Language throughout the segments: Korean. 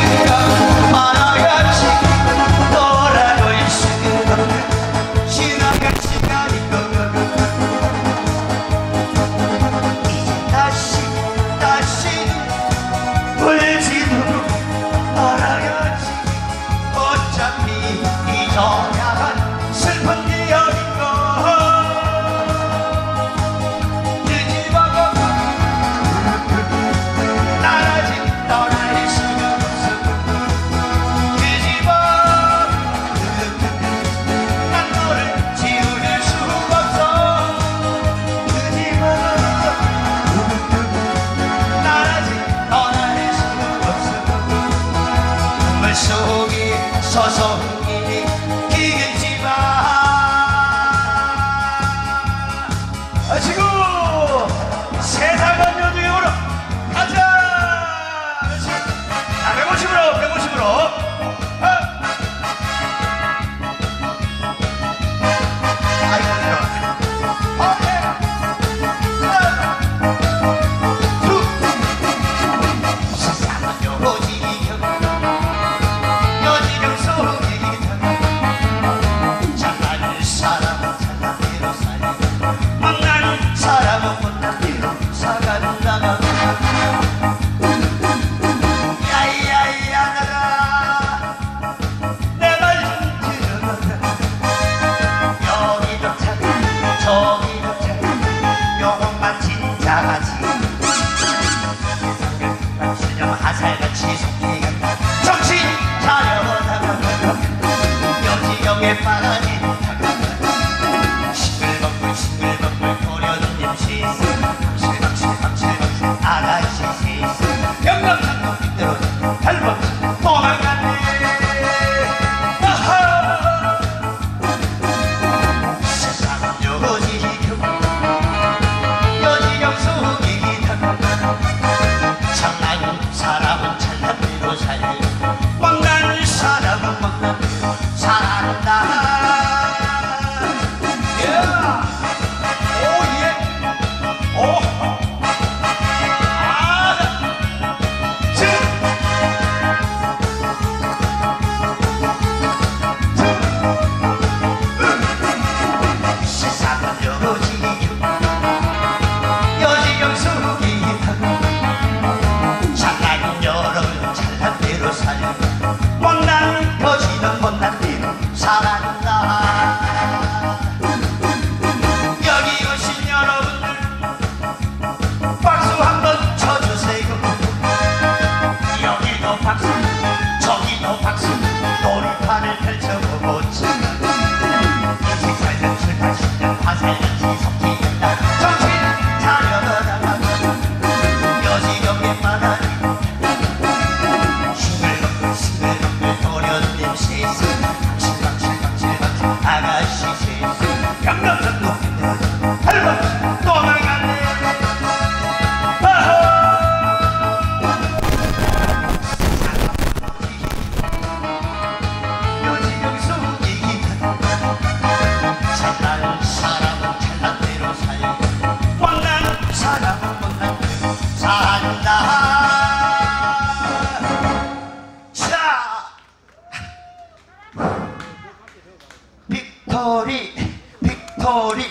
빅토리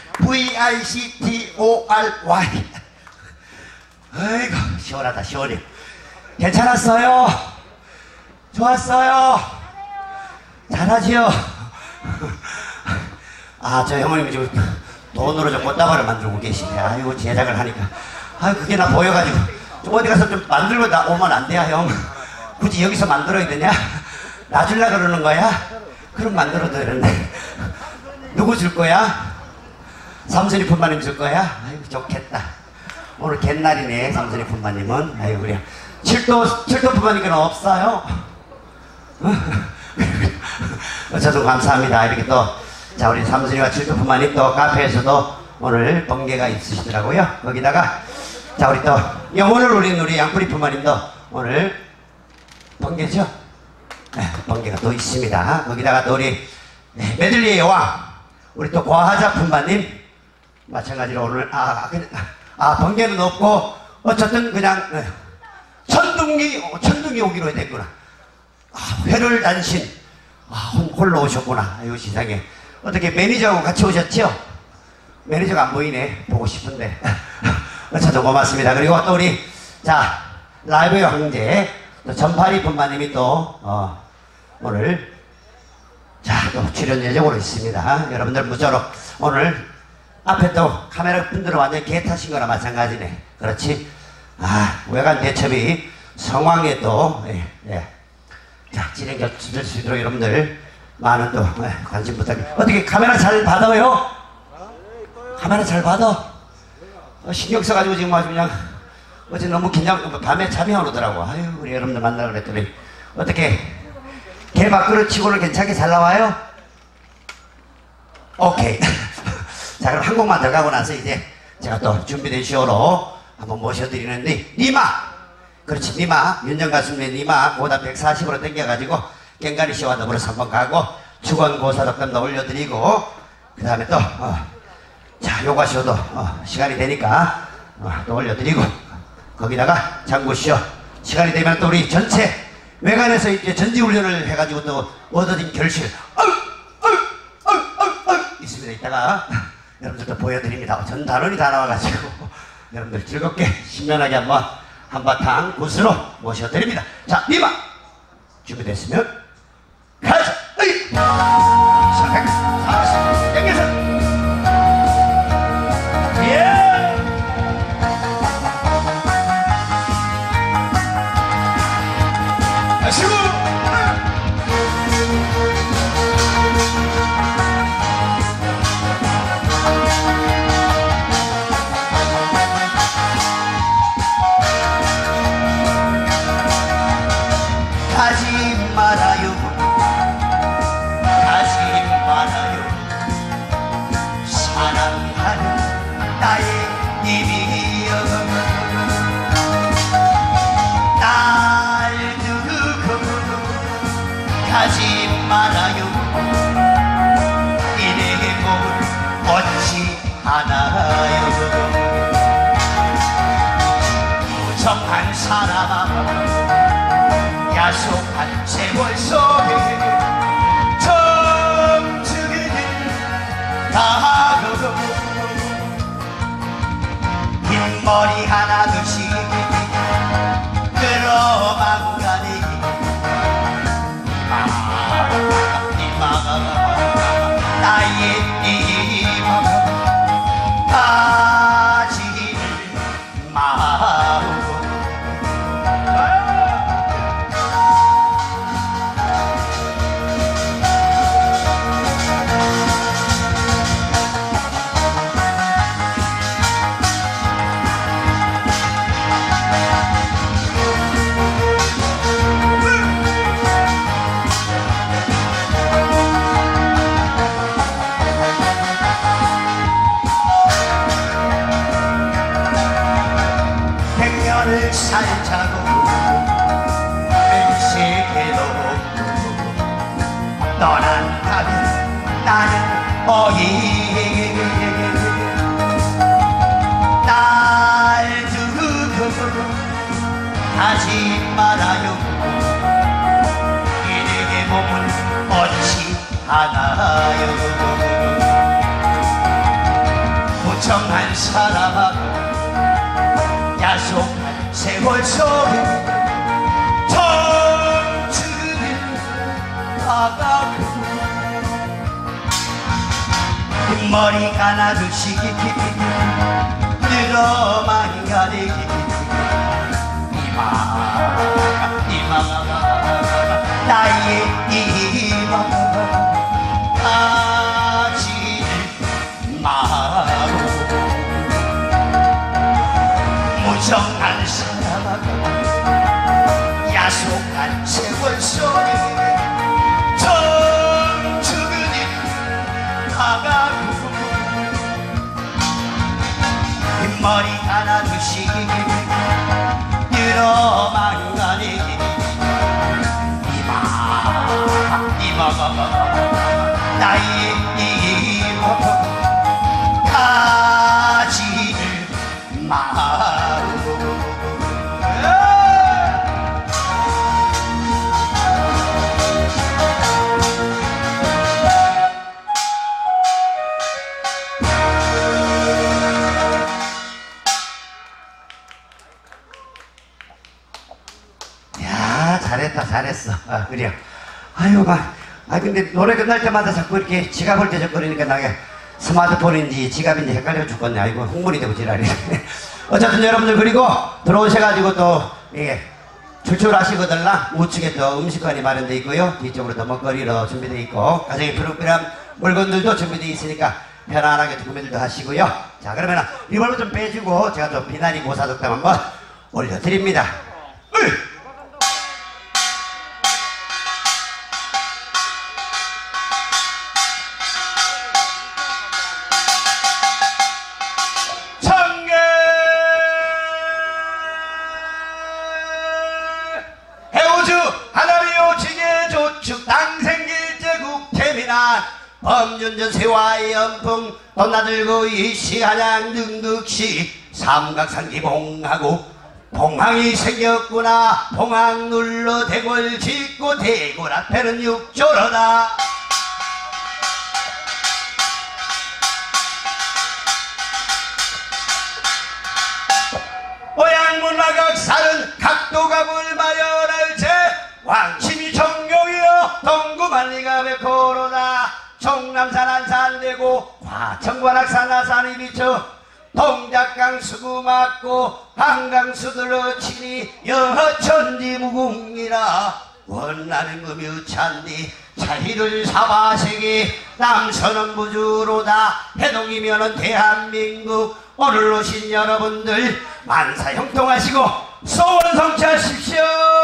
VICTORY. 아이고 시원하다 시원해. 괜찮았어요? 좋았어요? 잘하지요? 아, 저 형님 지금 돈으로 좀 꽃다발을 만들고 계시네. 아이고 제작을 하니까 아유 그게 나 보여가지고 좀 어디 가서 좀 만들고 오면 안 돼요 형? 굳이 여기서 만들어야 되냐? 놔줄라 그러는 거야? 그럼 만들어도 되는데. 누구 줄 거야? 삼순이 품바님 줄 거야? 아이고 좋겠다. 오늘 갯날이네 삼순이 품바님은. 아이고 그래. 칠도 품바님은 없어요? 저도 감사합니다. 이렇게 또 자 우리 삼순이와 칠도 품바님 또 카페에서도 오늘 번개가 있으시더라고요. 거기다가 자 우리 또 영혼을 울린 우리 양뿌리 품바님도 오늘 번개죠? 네, 번개가 또 있습니다. 거기다가 또 우리 메들리의 여왕 우리 또 과하자 품바님 마찬가지로 오늘 번개는 없고 어쨌든 그냥 천둥이 형이 오기로 됐구나. 아, 회를 단신. 아, 홀로 오셨구나. 아이고, 세상에. 어떻게 매니저하고 같이 오셨죠? 매니저가 안 보이네. 보고 싶은데. 저도 고맙습니다. 그리고 또 우리, 자, 라이브의 황제, 또 전파리 분마님이 또, 오늘, 자, 또 출연 예정으로 있습니다. 여러분들 무조건 오늘 앞에 또 카메라 분들은 완전 개 타신 거나 마찬가지네. 그렇지? 아, 외관 대첩이 성황에 또, 예, 예. 자, 진행 될 수 있도록 여러분들 많은 또 관심 부탁드립니다. 어떻게 카메라 잘 받아요? 카메라 잘 받아? 신경 써가지고 지금 아주 그냥 어제 너무 긴장, 밤에 잠이 안 오더라고. 아유, 우리 여러분들 만나고 그랬더니 어떻게 개 밖으로 치고는 괜찮게 잘 나와요? 오케이. 자, 그럼 한 곡만 더 가고 나서 이제 제가 또 준비된 쇼로 한번 모셔드리는데, 니마! 그렇지, 니마. 윤정 가수님의 니마 고다 140으로 당겨가지고 깽가리 씨와 더불어서 한번 가고, 주권고사덕담도 올려드리고, 그 다음에 또 자, 요가쇼도 시간이 되니까 또 올려드리고, 거기다가 장구쇼 시간이 되면 또 우리 전체 외관에서 이제 전지훈련을 해가지고 또 얻어진 결실 있습니다. 이따가 여러분들도 보여드립니다. 전 단원이 다 나와가지고 여러분들 즐겁게 신명하게 한바탕 굿으로 모셔드립니다. 자, 니마 준비됐으면 가자. 땡겨서 가지 말아요. 이내 몸을 얻지 않아요. 무정한 사람 야속한 세월 속에 정적이 가고 흰머리 하나둘씩 끌어망가니 나의 이마 가지를 마음 살자고 맹세해도 떠난다면 나는 어이 날 두고 하지 말아요. 이내 몸은 얻지 않아요. 무정한 사람하고 야속한 세월 속에 정치를 나가고 흰머리가 나듯이 늘어만 가리 이마 나의 이마 가지를 마고 무정한 사람하고 야속한 세월 속에 정주근이 가가고 흰머리 하나둘씩 늘어만 가니 이마가 나의 이마 가지를 마고 잘했다 잘했어. 그래요. 아유 근데 노래 끝날 때마다 자꾸 이렇게 지갑을 대적거리니까 나게 스마트폰인지 지갑인지 헷갈려 죽겠네. 아이고 홍문이 되고 지랄이. 어쨌든 여러분들 그리고 들어오셔가지고 또 출출하시거들라 우측에 또 음식관이 마련되어 있고요. 뒤쪽으로 또 먹거리로 준비되어 있고 가정에 필요한 물건들도 준비되어 있으니까 편안하게 구매들도 하시고요. 자 그러면 이걸로 좀 빼주고 제가 또 비나리 고사덕담 한번 올려드립니다. 범준전 세와의 연풍 돈나들고 이시한양 능극시 삼각산기 봉하고 봉황이 생겼구나. 봉황 눌러 대궐 짓고 대궐 앞에는 육조로다. 오양문화각살은 각도갑을 마련할 제 왕심이 정룡이여 동구만리가 백호로다. 종남산 안산되고 화천관악산 하산이 비쳐 동작강 수구 맞고 한강수들러 치니 여천지 무궁이라 원나는 금유찬디 차희를 사바세계 남서는 무주로다. 해동이면은 대한민국 오늘 오신 여러분들 만사 형통하시고 소원 성취하십시오.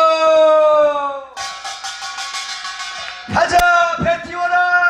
가자 배 띄워라.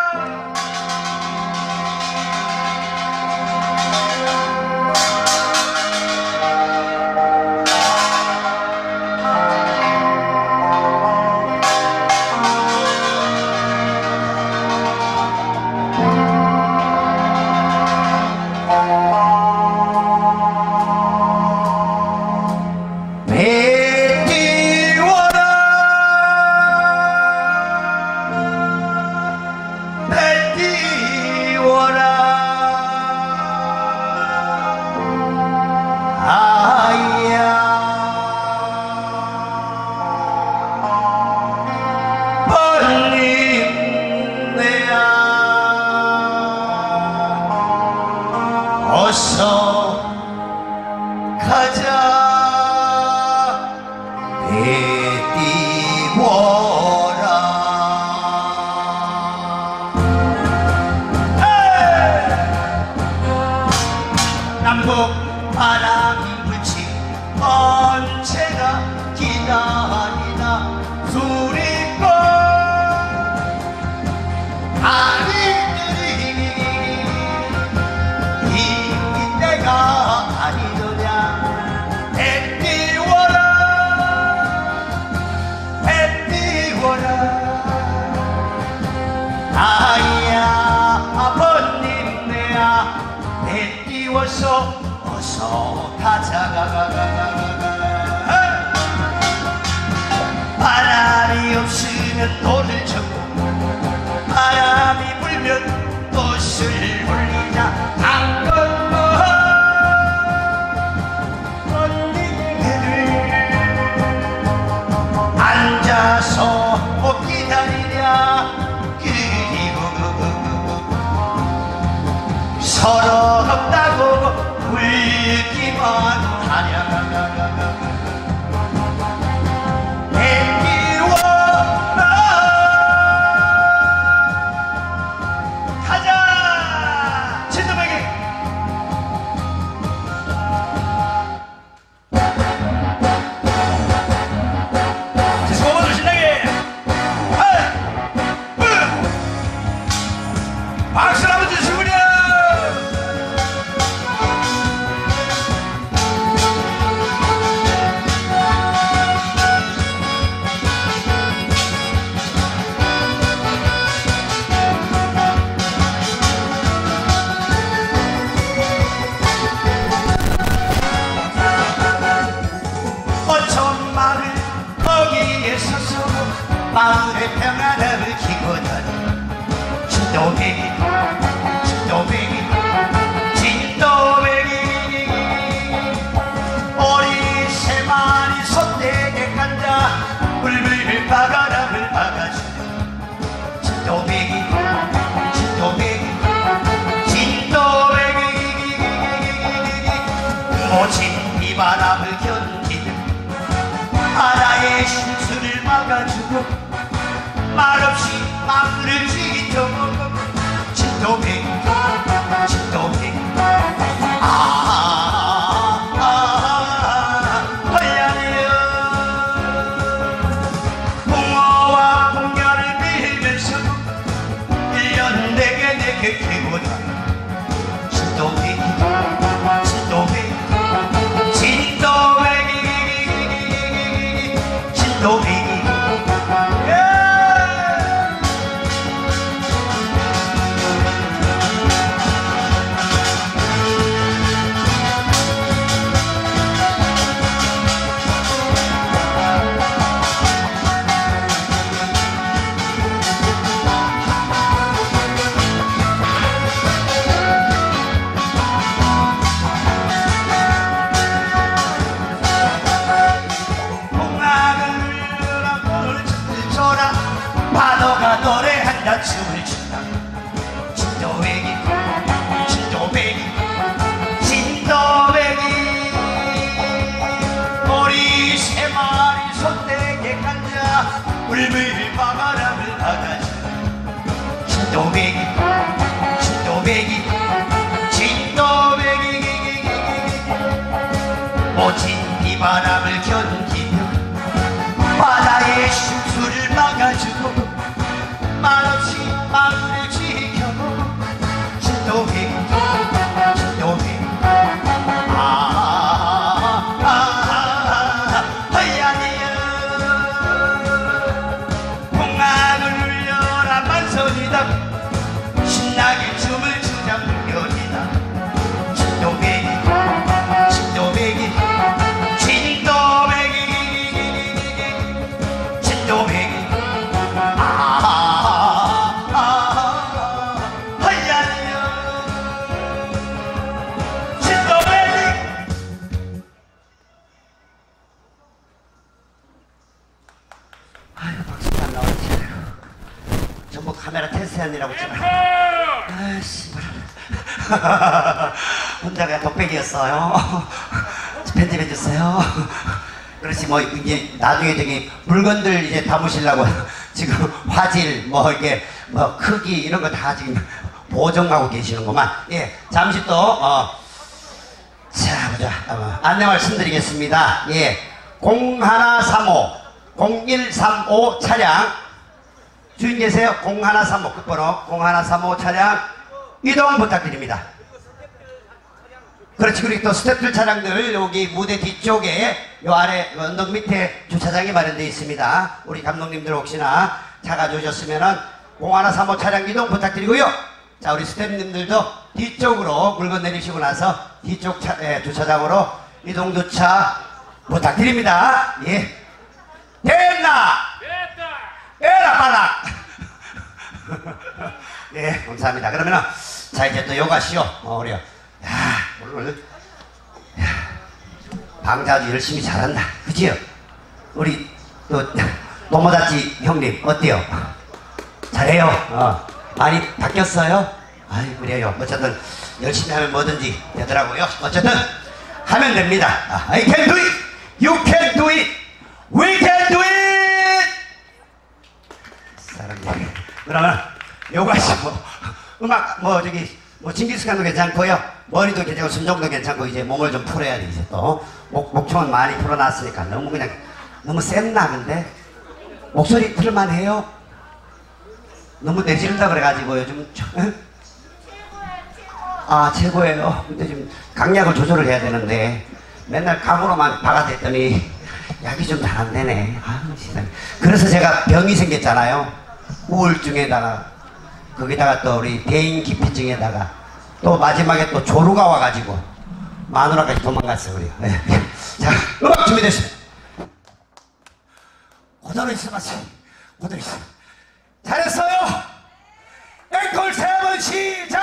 어서 가자 배 띄워라. 남북 바람이 불지 언제나 기다리다 수리꽃 아니더냐. 배 띄워라 배 띄워라. 아야 아버님 내야 배 띄워서 어서 가자. 바람이 없으면 돌을 쳤고 바람이 불면 꽃을 올리자. 앉아서 기다리랴. 그리고 서로 없다고 울기만 하랴. 배 띄워라. 가자 진도배기. 박수를 한번 주시구려. 어촌 마을 거기에 서서 마을의 평안함을 기원하는 진도배기 오리 세 마리 솥대게 간다. 불불 주고 말없이 마음을 지켜 진도백 진도백 헐량해요 붕어와 공연을 빌면서 1년 내게 키우다 진도백 진도백 진도백이 진도백이 파도가 노래한다 춤을 춘다 진도백이 진도백이 진도백이 우리 세 마리 손대게 앉아 울물 바람을 받아줘 진도백이 진도백이 진도백이 모진 비바람을 견디며 바다의 심수를 막아주고 말없이 마음을 지켜보고 진도백 진도백 헐량해요 풍악을 울려라 만선이다 신나게 춤을 추자 풍년이다 진도백이 진도백이 진도백이 진도백이 아이고 박수가 안 나왔지. 전부 카메라 테스트하느라고 지금. 아이씨 혼자가 독백이었어요. 편집해주세요. 그렇지 뭐 이제 나중에 저기 물건들 이제 담으시려고 지금 화질 뭐 이게 뭐 크기 이런 거 다 지금 보정하고 계시는구만. 예, 잠시 또 자 보자 안내 말씀드리겠습니다. 예, 0135 0135 차량 주인 계세요? 0135 끝번호 0135 차량 이동 부탁드립니다. 그렇지. 그리고 또 스태프들 차량들 여기 무대 뒤쪽에 요 아래 언덕 밑에 주차장이 마련되어 있습니다. 우리 감독님들 혹시나 차가 주셨으면은 0135 차량 이동 부탁드리고요. 자 우리 스태프님들도 뒤쪽으로 물건 내리시고 나서 뒤쪽 주차장으로 이동 주차 부탁드립니다. 예. 됐나? 에라 바락. 예, 감사합니다. 그러면은 자 이제 또 요가시오. 우리 오늘 방자 아주 열심히 잘한다. 그지요? 우리 또 노모다치 형님 어때요? 잘해요? 많이 바뀌었어요? 아이 그래요. 어쨌든 열심히 하면 뭐든지 되더라고요. 어쨌든 하면 됩니다. I can do it. You can do it. We can do it. 사람들. 그러면 요가시고 음악 뭐 저기 뭐 징기스칸도 괜찮고요. 머리도 괜찮고 순종도 괜찮고 이제 몸을 좀 풀어야 돼. 이제 또 목청은 많이 풀어놨으니까 너무 그냥 너무 쎘나 근데 목소리 틀만 해요. 너무 내지른다 그래가지고 요즘 최고예요. 근데 지금 강약을 조절을 해야 되는데 맨날 감으로만 박아댔더니 약이 좀 잘 안 되네. 세상에. 그래서 제가 병이 생겼잖아요. 우울증에다가 거기다가 또 우리 대인기피증에다가 또 마지막에 또 조루가 와가지고 마누라까지 도망갔어요. 우리. 네. 자 음악 준비됐어요. 고대로 있어봤어요. 고대로 있어. 잘했어요. 앵콜 3번 시작.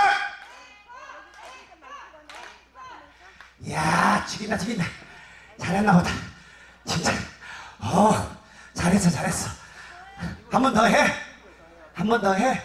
이야 죽인다 죽인다. 잘했나 보다. 진짜 잘했어 잘했어. 한 번 더 해. 한 번 더 해.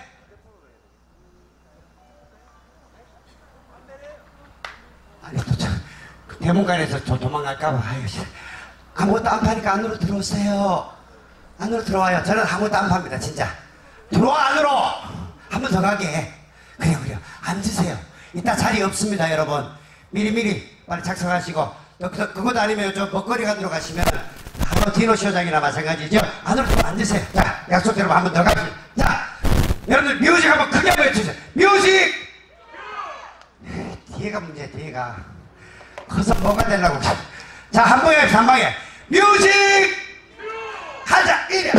아니 또 대문관에서 저 도망갈까봐. 아유 아무것도 안 파니까 안으로 들어오세요. 안으로 들어와요. 저는 아무것도 안 팝니다. 진짜. 들어와 안으로. 한 번 더 가게. 그래요. 앉으세요. 이따 자리 없습니다, 여러분. 미리미리 빨리 작성하시고. 그것도 아니면 저 먹거리가 들어가시면 바로 디노 쇼장이나 마찬가지죠. 안으로 좀 앉으세요. 자, 약속대로 한 번 더 가시. 자, 여러분들 뮤직 한번 크게 한번 해주세요. 뮤직! 뒤에가 문제야, 뒤에가. 커서 뭐가 되려고. 자, 한 방에. 뮤직! 가자! 이래!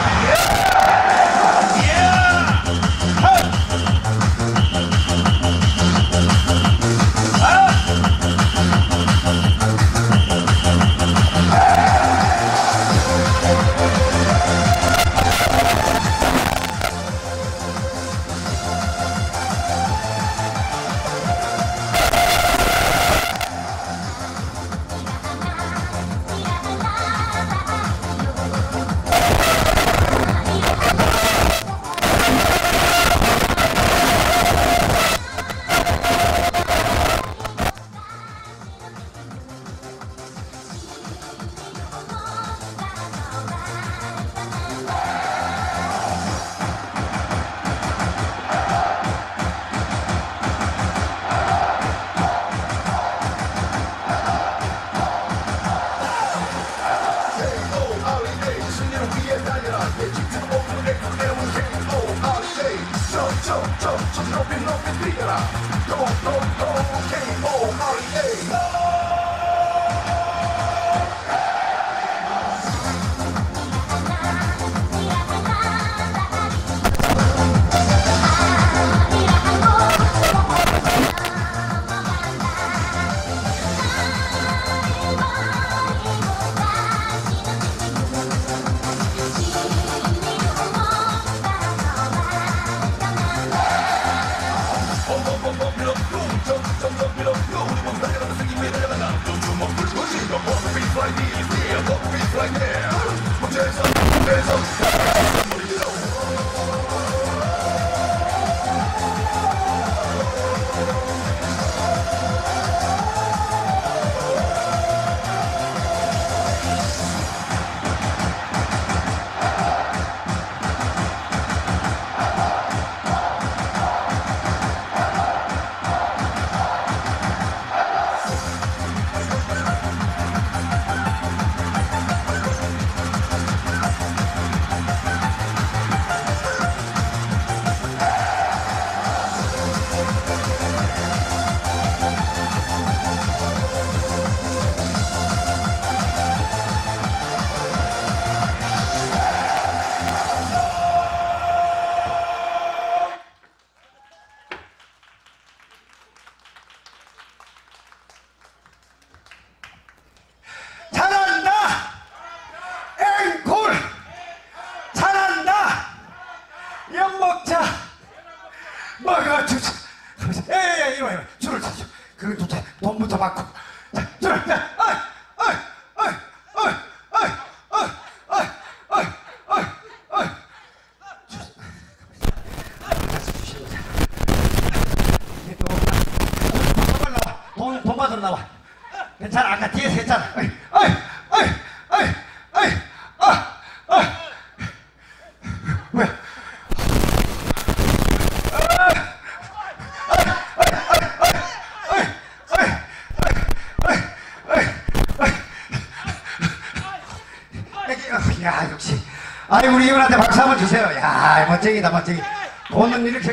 야, 역시. 아이, 우리 이분한테 박수 한번 주세요. 야, 멋쟁이다, 멋쟁이. 돈은 이렇게,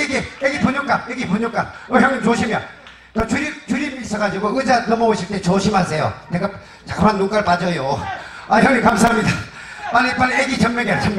애기 분유값. 형님 조심이야. 또 줄임 있어가지고 의자 넘어오실 때 조심하세요. 내가 잠깐만 눈깔 빠져요. 아, 형님 감사합니다. 빨리 애기 전명이야. 자,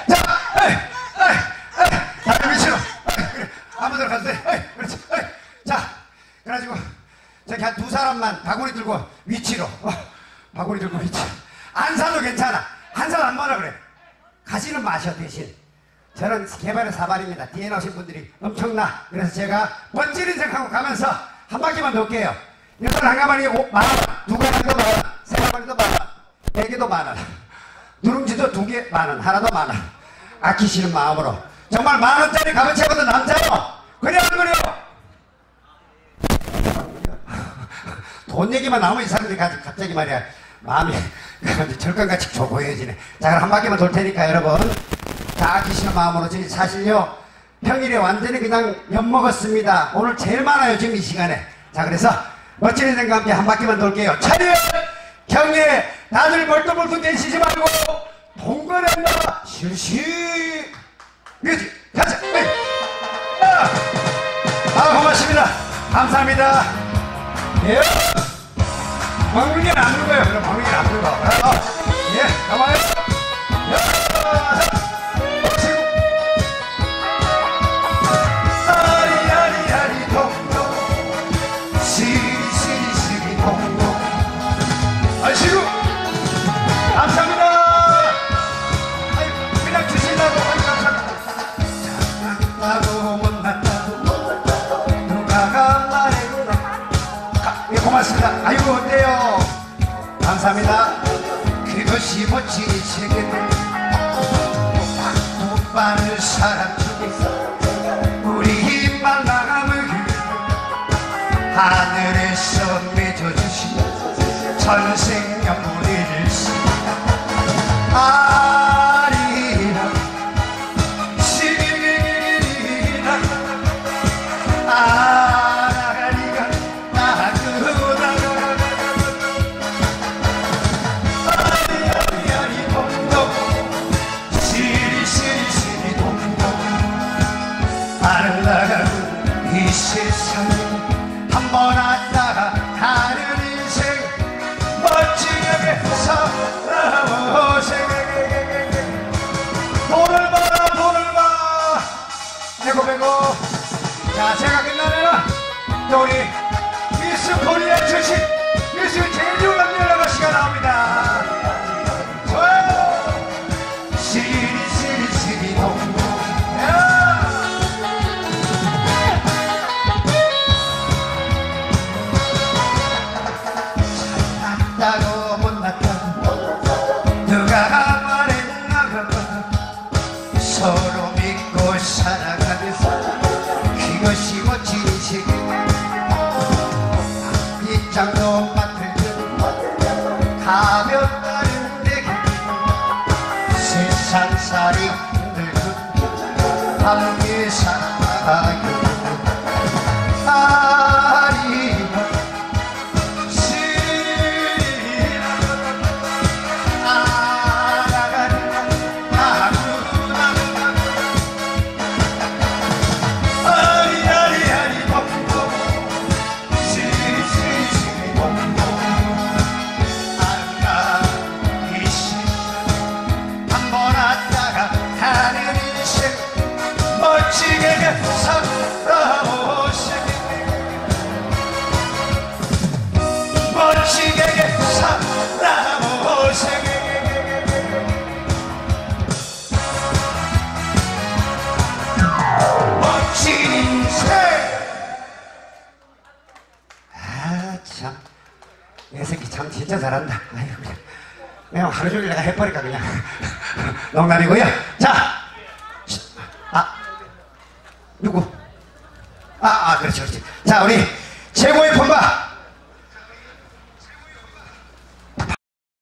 다리 밑으로. 아무데나 가세요. 그렇지. 자, 그래가지고 저기 한 두 사람만 바구니 들고 위치로. 바구니 들고 위치. 안 사도 괜찮아. 한 사람 안 먹으라 그래. 가시는 마셔 대신. 저는 개발의 사발입니다. 뒤에 나오신 분들이 엄청나. 그래서 제가 멋진 인생하고 가면서 한 바퀴만 돌게요. 여덟 한 가마니 10,000원, 두 가마니도 10,000원, 세 가마니도 10,000원, 네 개도 10,000원, 누룽지도 2개 10,000원, 하나도 10,000원. 아끼시는 마음으로. 정말 10,000원짜리 값어치거든 남자로. 그래 안 그래요? 돈 얘기만 나오면 이 사람들이 갑자기 말이야 마음이 절간같이 조고해지네. 자, 그럼 한 바퀴만 돌 테니까 여러분 다 아끼시는 마음으로. 저희 사실요 평일에 완전히 그냥 엿먹었습니다. 오늘 제일 많아요 지금 이 시간에. 자, 그래서 멋진 인생과 함께 한 바퀴만 돌게요. 차렷 경례. 다들 멀뚱멀뚱 대시지 말고 동거래나 실시 뮤직 가자. 고맙습니다. 감사합니다. 예. 광민이는 안 누고요. 그럼 광민이는 안 누고. 예, 가만히. 아리아리아리 동동 시리시리시리 동동. 아이시구 감사합니다. 아유, 그냥 주시려고 감사합니다. 잘났다고 못났다고 누가가 말해구나. 예, 고맙습니다. 아이고 어때요? 감사합니다. 그것이 멋진 세계들 못 받는 사람 중에 우리 입만 나가면 하늘에서 맺어주신 전생연분을 아리라 시리라 아라리가 나그다 아리아리 동동 시리시리시리 동동. 아름다운 이 세상에 한 번 왔다가 가는 인생 멋지게 살아오세. 돈을 봐 돈을 봐 배고 배고. 자, 제가 끝나면은 또 우리 미스 코리아 출신 미스 제주가 연락할 시간 나옵니다. 좋아요. 시리시리시리 동동. 잘났다고 못났다고 누가 말했나. 서로 믿고 살아가면서 그것이 멋진 세계. 빗장도 맡들고 가볍다는 내게 세상살이 힘들고 함께 살아가요. 아리가 시리라 아라가리가 나구나 아리아리아리 동동 시리시리시리 동동. 아름다운 이 세상 한 번 왔다가 가는 인생 멋지게 살아오세. 멋지게 살아오세. 멋진 인생. 아, 참. 내 새끼 참 진짜 잘한다. 아이고, 그냥 하루 종일 내가 해버릴까 그냥. 농담이고요. 자, 누구? 그렇지 그렇지. 자, 우리 최고의 폰바